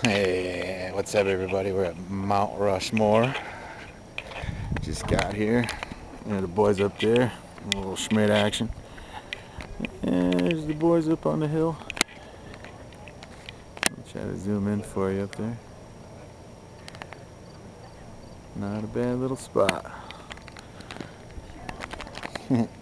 Hey, what's up everybody? We're at Mount Rushmore. Just got here. The boys up there. A little Schmidt action. And there's the boys up on the hill. I'll try to zoom in for you up there. Not a bad little spot.